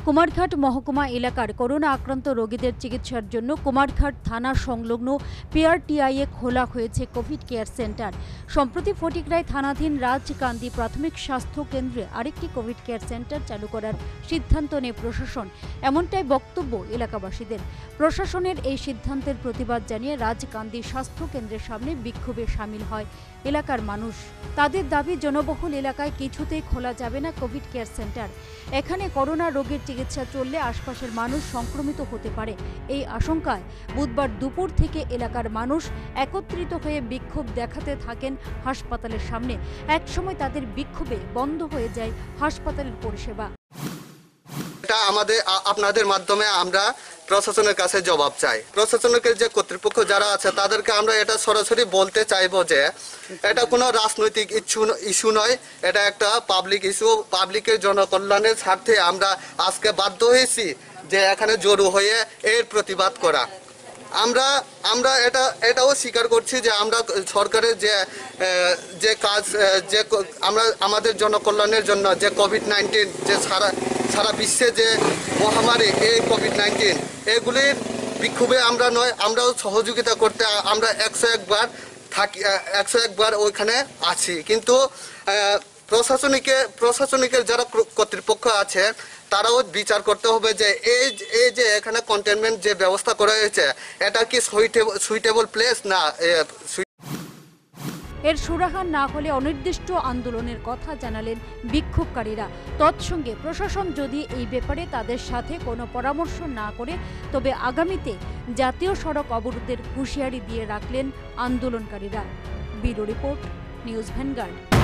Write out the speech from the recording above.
কুমারঘাট মহকুমা এলাকার করোনা আক্রান্ত রোগীদের চিকিৎসার জন্য কুমারঘাট থানা সংলগ্ন পিআরটিআইয়ে খোলা হয়েছে কোভিড কেয়ার সেন্টার। সম্প্রতি ফটিকরায় থানাধীন রাজকান্দি প্রাথমিক স্বাস্থ্য কেন্দ্রে আরেকটি কোভিড কেয়ার সেন্টার চালু করার সিদ্ধান্ত নেয় প্রশাসন। এমনটাই বক্তব্য এলাকাবাসীদের। প্রশাসনের এই সিদ্ধান্তের প্রতিবাদ জানিয়ে রাজকান্দি স্বাস্থ্য কেন্দ্রের সামনে বিক্ষোভে সামিল হয় এলাকার মানুষ। তাদের দাবি, জনবহুল এলাকায় কিছুতেই খোলা যাবে না কোভিড কেয়ার সেন্টার। এখানে করোনা রোগের চিকিৎসা চললে আশপাশের মানুষ সংক্রমিত হতে পারে। এই আশঙ্কায় বুধবার দুপুর থেকে এলাকার মানুষ একত্রিত হয়ে বিক্ষোভ দেখাতে থাকেন হাসপাতালের সামনে। একসময় তাদের বিক্ষোভে বন্ধ হয়ে যায় হাসপাতালের পরিষেবা। এটা আপনাদের মাধ্যমে আমরা প্রশাসনের কাছে জবাব চাই। প্রশাসনের যে কর্তৃপক্ষ যারা আছে তাদেরকে আমরা এটা সরাসরি বলতে চাইবো যে এটা কোনো রাজনৈতিক ইস্যু নয়, এটা একটা পাবলিক ইস্যু। পাবলিকের জনকল্যাণের স্বার্থে আমরা আজকে বাধ্য হয়েছি যে এখানে জড়ো হয়ে এর প্রতিবাদ করা। আমরা এটাও স্বীকার করছি যে আমরা সরকারের যে কাজ যে আমরা আমাদের জনকল্যাণের জন্য যে কোভিড-19 যে সারা বিশ্বে যে মহামারী এই কোভিড-19 এগুলির বিক্ষোভে আমরা নয়, আমরাও সহযোগিতা করতে আমরা 101 বার ওইখানে আছি। কিন্তু প্রশাসনিকের যারা কর্তৃপক্ষ আছে তারাও বিচার করতে হবে যে এই যে এখানে কন্টেনমেন্ট যে ব্যবস্থা করা হয়েছে এটা কি সুইটেবল প্লেস না। এর সুরাহা না হলে অনির্দিষ্ট আন্দোলনের কথা জানালেন বিক্ষোভকারীরা। তৎসঙ্গে প্রশাসন যদি এই ব্যাপারে তাদের সাথে কোনো পরামর্শ না করে তবে আগামীতে জাতীয় সড়ক অবরোধের হুঁশিয়ারি দিয়ে রাখলেন আন্দোলনকারীরা। Bureau report, News vanguard.